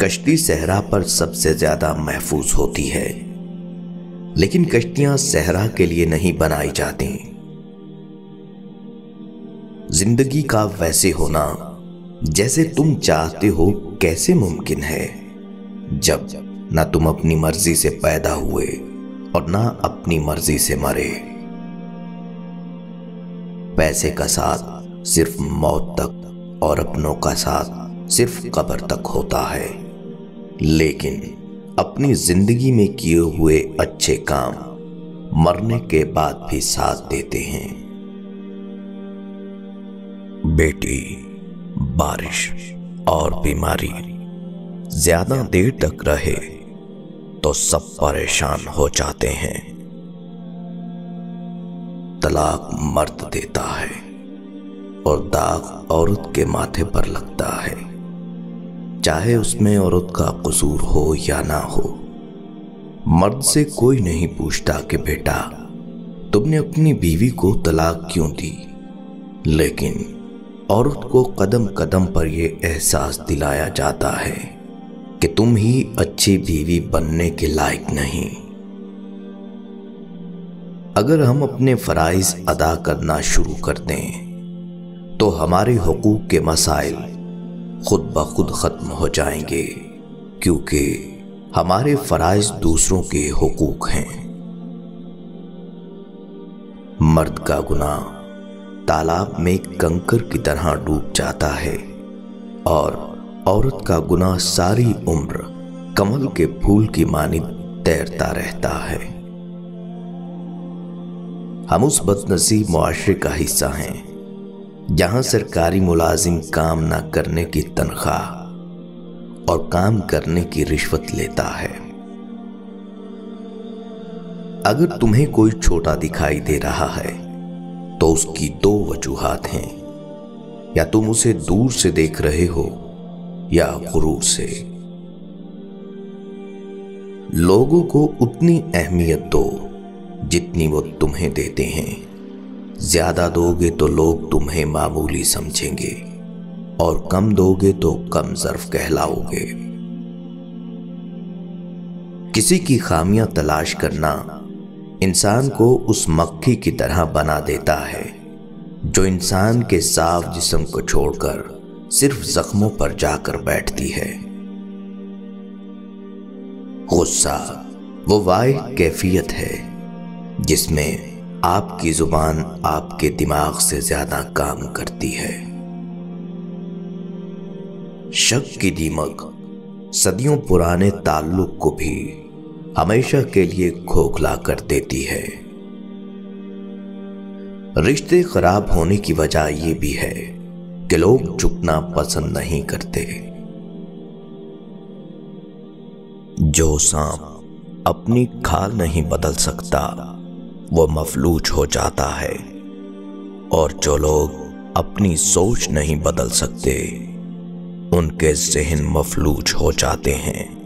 کشتی صحرا پر سب سے زیادہ محفوظ ہوتی ہے، لیکن کشتیاں صحرا کے لیے نہیں بنائی جاتی۔ زندگی کا ویسے ہونا جیسے تم چاہتے ہو کیسے ممکن ہے، جب نہ تم اپنی مرضی سے پیدا ہوئے اور نہ اپنی مرضی سے مرے۔ پیسے کا ساتھ صرف موت تک اور اپنوں کا ساتھ صرف قبر تک ہوتا ہے، لیکن اپنی زندگی میں کیے ہوئے اچھے کام مرنے کے بعد بھی ساتھ دیتے ہیں۔ بیٹی، بارش اور بیماری زیادہ دیر تک رہے تو سب پریشان ہو جاتے ہیں۔ طلاق مرد دیتا ہے اور داغ عورت کے ماتھے پر لگتا ہے، چاہے اس میں عورت کا قصور ہو یا نہ ہو۔ مرد سے کوئی نہیں پوچھتا کہ بیٹا تم نے اپنی بیوی کو طلاق کیوں دی، لیکن عورت کو قدم قدم پر یہ احساس دلایا جاتا ہے کہ تم ہی اچھی بیوی بننے کے لائق نہیں۔ اگر ہم اپنے فرائض ادا کرنا شروع کر دیں تو ہمارے حقوق کے مسائل خود بخود ختم ہو جائیں گے، کیونکہ ہمارے فرائض دوسروں کے حقوق ہیں۔ مرد کا گناہ تالاب میں کنکر کی طرح ڈوب جاتا ہے اور عورت کا گناہ ساری عمر کمل کے پھول کی مانند تیرتا رہتا ہے۔ ہم اس بد نصیب معاشرے کا حصہ ہیں جہاں سرکاری ملازم کام نہ کرنے کی تنخواہ اور کام کرنے کی رشوت لیتا ہے۔ اگر تمہیں کوئی چھوٹا دکھائی دے رہا ہے تو اس کی دو وجوہات ہیں، یا تم اسے دور سے دیکھ رہے ہو یا غرور سے۔ لوگوں کو اتنی اہمیت دو جتنی وہ تمہیں دیتے ہیں، زیادہ دو گے تو لوگ تمہیں معمولی سمجھیں گے اور کم دو گے تو کم ظرف کہلاؤ گے۔ کسی کی خامیاں تلاش کرنا انسان کو اس مکھی کی طرح بنا دیتا ہے جو انسان کے صاف جسم کو چھوڑ کر صرف زخموں پر جا کر بیٹھتی ہے۔ غصہ وہ واحد کیفیت ہے جس میں آپ کی زبان آپ کے دماغ سے زیادہ کام کرتی ہے۔ شک کی دیمک صدیوں پرانے تعلق کو بھی ہمیشہ کے لیے کھوکھلا کر دیتی ہے۔ رشتے خراب ہونے کی وجہ یہ بھی ہے کہ لوگ جھکنا پسند نہیں کرتے۔ جو سانپ اپنی کھال نہیں بدل سکتا وہ مفلوج ہو جاتا ہے، اور جو لوگ اپنی سوچ نہیں بدل سکتے ان کے ذہن مفلوج ہو جاتے ہیں۔